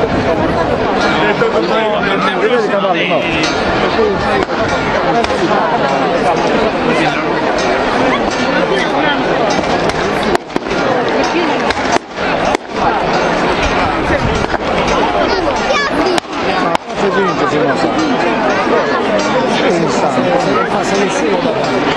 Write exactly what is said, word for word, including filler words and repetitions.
Vedi i cavalli, no? Si vince, si non sa. Si sa, fa seleziono.